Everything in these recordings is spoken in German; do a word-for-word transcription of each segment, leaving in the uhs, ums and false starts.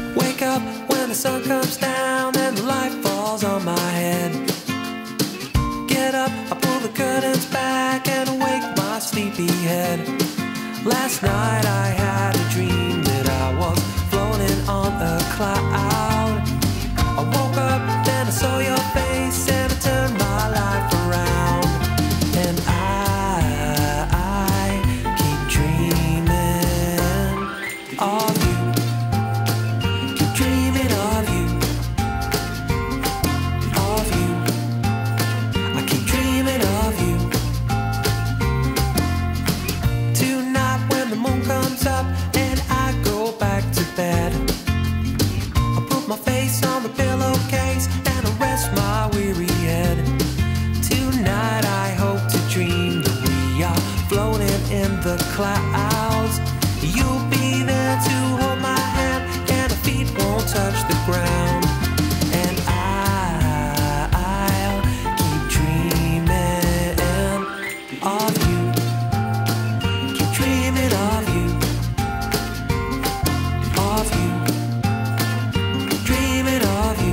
Wake up when the sun comes down and the light falls on my head. Get up, I pull the curtains back and awake my sleepy head. Last night I had a dream that I was floating on a cloud. I woke up, then I saw your face and it turned my life around. And I, I keep dreaming of you. Keep dreaming of you. Of you. I keep dreaming of you. Tonight when the moon comes up and I go back to bed, I put my face on the pillowcase and I rest my weary head. Tonight I hope to dream that we are floating in the clouds. You'll be there to hold my hand and our feet won't touch the ground. And I, I'll keep dreaming of you. Keep dreaming of you. Of you. Dreaming of you.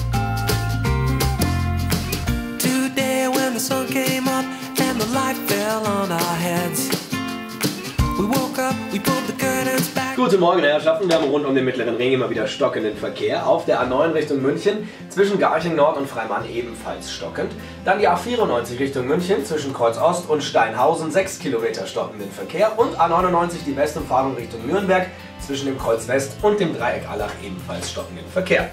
Today when the sun came up and the light fell on our heads, we woke up, we pulled the curtains back. Guten Morgen, Herrschaften. Wir haben rund um den Mittleren Ring immer wieder stockenden Verkehr. Auf der A neun Richtung München, zwischen Garching Nord und Freimann ebenfalls stockend. Dann die A vierundneunzig Richtung München, zwischen Kreuz Ost und Steinhausen, sechs Kilometer stockenden Verkehr. Und A neunundneunzig die Westumfahrung Richtung Nürnberg, zwischen dem Kreuz West und dem Dreieck Allach ebenfalls stockenden Verkehr.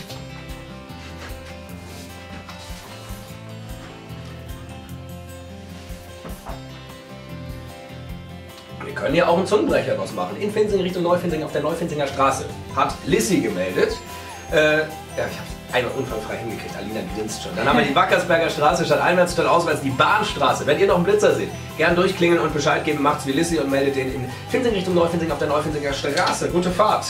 Wir können ja auch einen Zungenbrecher draus machen. In Finzing Richtung Neufinzing auf der Neufinzinger Straße. Hat Lissy gemeldet. Äh, ja, ich habe einmal unfallfrei hingekriegt. Alina grinst schon. Dann haben wir die Wackersberger Straße statt einwärts statt auswärts die Bahnstraße. Wenn ihr noch einen Blitzer seht, gern durchklingeln und Bescheid geben. Macht's wie Lissy und meldet den in Finzing Richtung Neufinzing auf der Neufinzinger Straße. Gute Fahrt!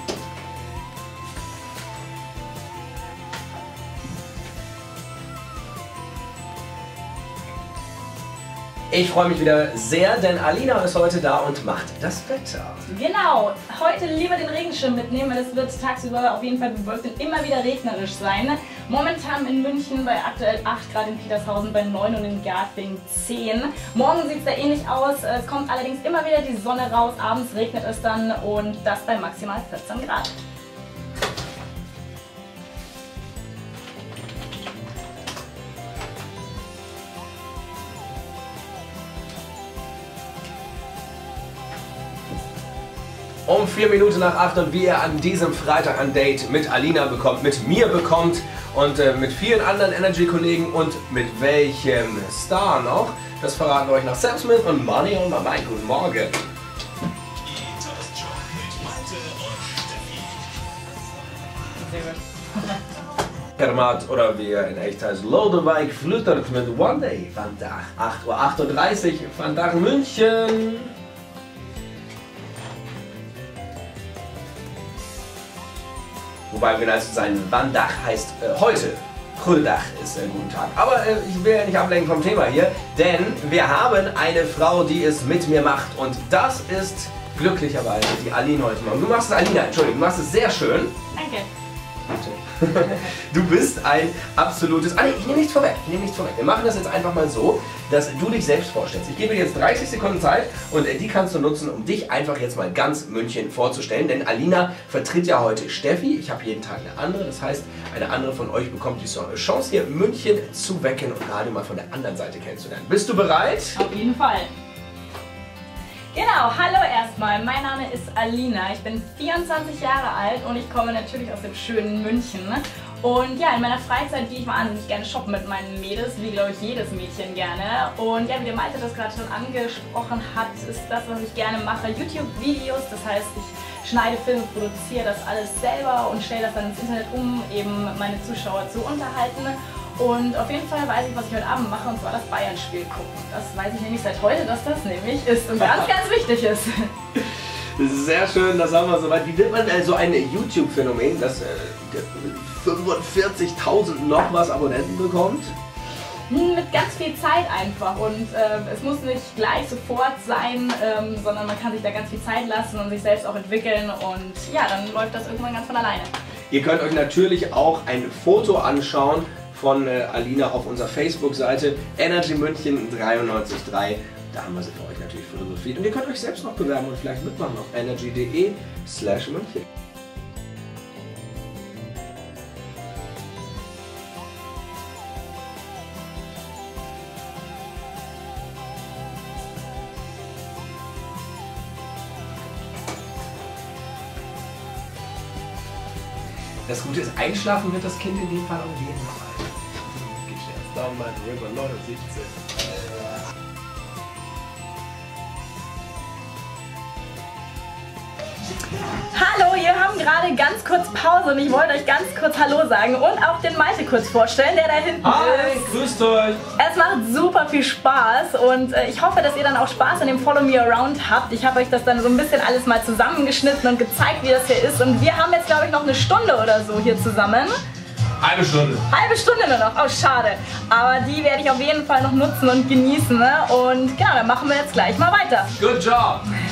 Ich freue mich wieder sehr, denn Alina ist heute da und macht das Wetter. Genau, heute lieber den Regenschirm mitnehmen, weil es wird tagsüber auf jeden Fall bewölkt und immer wieder regnerisch sein. Momentan in München bei aktuell acht Grad, in Petershausen bei neun und in Garching zehn. Morgen sieht es da ähnlich aus, es kommt allerdings immer wieder die Sonne raus, abends regnet es dann und das bei maximal vierzehn Grad. Um vier Minuten nach acht und wie ihr an diesem Freitag ein Date mit Alina bekommt, mit mir bekommt und äh, mit vielen anderen Energy-Kollegen und mit welchem Star noch, das verraten wir euch nach Sam Smith und Money on My Mind. Guten Morgen! Kermat, oder wie er in echt heißt, Lodewijk flüttert mit One Day. Vandaag acht Uhr achtunddreißig, Vandaag München. Wobei wir nice sein, Vandaag heißt äh, heute. Goedendag ist ein äh, guten Tag. Aber äh, ich will ja nicht ablenken vom Thema hier, denn wir haben eine Frau, die es mit mir macht. Und das ist glücklicherweise die Aline heute Morgen. Du machst es, Alina, Entschuldigung, du machst es sehr schön. Danke. Du bist ein absolutes... Ah, nee, ich nehme nichts vorweg, ich nehme nichts vorweg. Wir machen das jetzt einfach mal so, dass du dich selbst vorstellst. Ich gebe dir jetzt dreißig Sekunden Zeit und die kannst du nutzen, um dich einfach jetzt mal ganz München vorzustellen. Denn Alina vertritt ja heute Steffi. Ich habe jeden Tag eine andere. Das heißt, eine andere von euch bekommt die Chance, hier München zu wecken und gerade mal von der anderen Seite kennenzulernen. Bist du bereit? Auf jeden Fall. Genau, hallo erstmal, mein Name ist Alina, ich bin vierundzwanzig Jahre alt und ich komme natürlich aus dem schönen München. Und ja, in meiner Freizeit gehe ich wahnsinnig gerne shoppen mit meinen Mädels, wie glaube ich jedes Mädchen gerne. Und ja, wie der Malte das gerade schon angesprochen hat, ist das, was ich gerne mache, YouTube-Videos. Das heißt, ich schneide Filme, produziere das alles selber und stelle das dann ins Internet um, eben meine Zuschauer zu unterhalten. Und auf jeden Fall weiß ich, was ich heute Abend mache, und zwar das Bayern-Spiel gucken. Das weiß ich nämlich seit heute, dass das nämlich ist und ganz, ganz wichtig ist. Sehr schön, das haben wir soweit. Wie wird man also ein YouTube-Phänomen, das äh, fünfundvierzigtausend noch was Abonnenten bekommt? Mit ganz viel Zeit einfach und äh, es muss nicht gleich sofort sein, ähm, sondern man kann sich da ganz viel Zeit lassen und sich selbst auch entwickeln und ja, dann läuft das irgendwann ganz von alleine. Ihr könnt euch natürlich auch ein Foto anschauen von äh, Alina auf unserer Facebook-Seite Energy München dreiundneunzig Komma drei. Da haben wir sie für euch natürlich fotografiert und ihr könnt euch selbst noch bewerben und vielleicht mitmachen auf energy punkt de slash München. Das Gute ist, einschlafen wird das Kind in dem Fall auf jeden Fall. Geschätzt Daumen River neunundsiebzig. Hallo, wir haben gerade ganz kurz Pause und ich wollte euch ganz kurz Hallo sagen und auch den Malte kurz vorstellen, der da hinten Hi, ist. grüßt euch! Es macht super viel Spaß und äh, ich hoffe, dass ihr dann auch Spaß an dem Follow Me Around habt. Ich habe euch das dann so ein bisschen alles mal zusammengeschnitten und gezeigt, wie das hier ist und wir haben jetzt, glaube ich, noch eine Stunde oder so hier zusammen. Halbe Stunde. Halbe Stunde nur noch, oh schade. Aber die werde ich auf jeden Fall noch nutzen und genießen. Ne? Und genau, dann machen wir jetzt gleich mal weiter. Good job!